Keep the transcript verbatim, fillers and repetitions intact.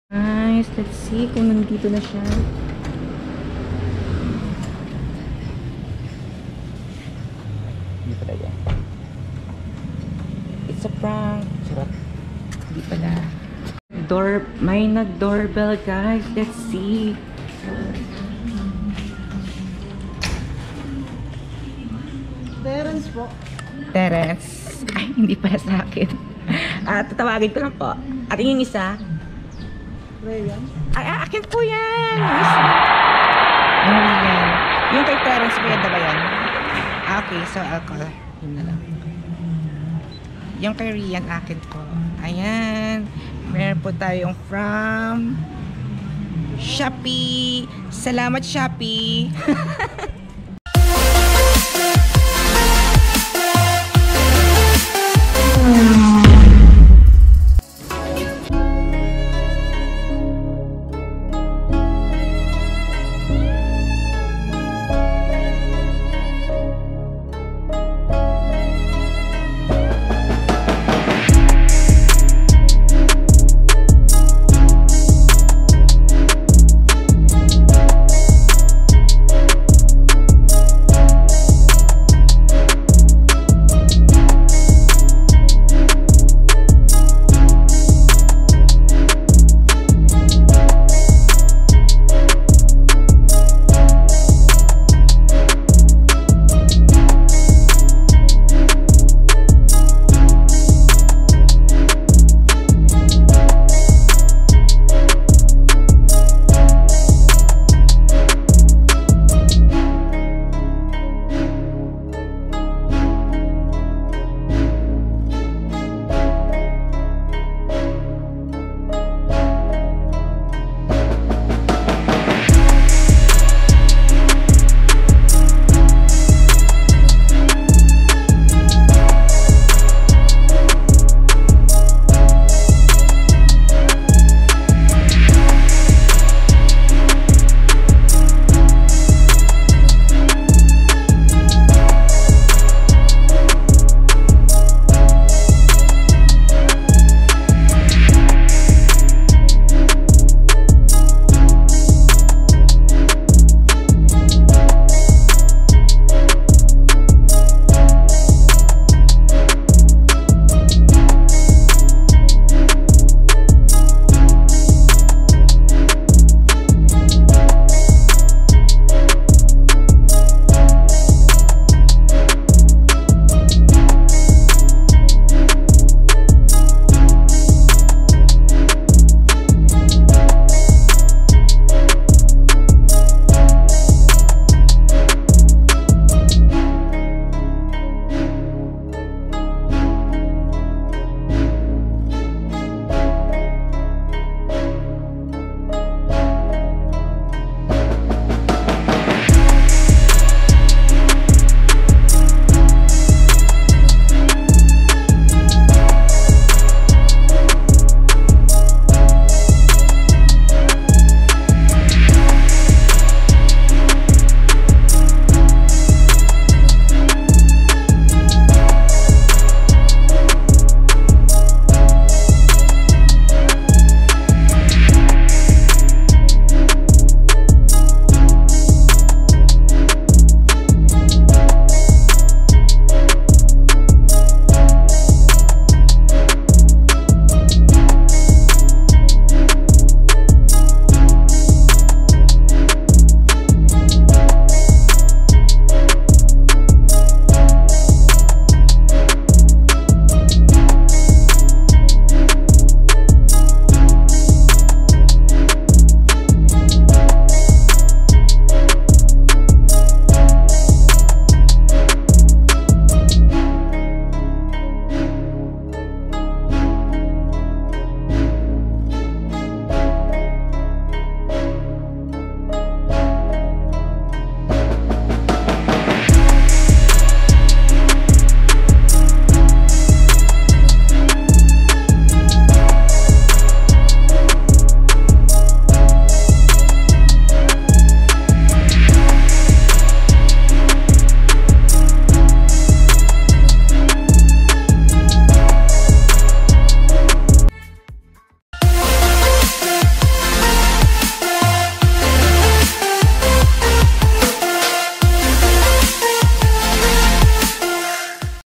Nice. Let's see kung nandito na siya. Hindi pala yan. It's a prank. Charot. Hindi pala. Door, may nag-doorbell, guys. Let's see. Terence po. Terence. Ay, hindi pala sa akin. Ah, tatawagin ko lang po. At yung isa. Rayan. Ay, ah, akin po yan. Miss. Ano yan? Yung kay Terence po yan, ba yan? Ah, okay. So, ako. Yun na lang. Yung kay Rian, akin po. Ayan. Meron po tayong from Shopee. Salamat, Shopee.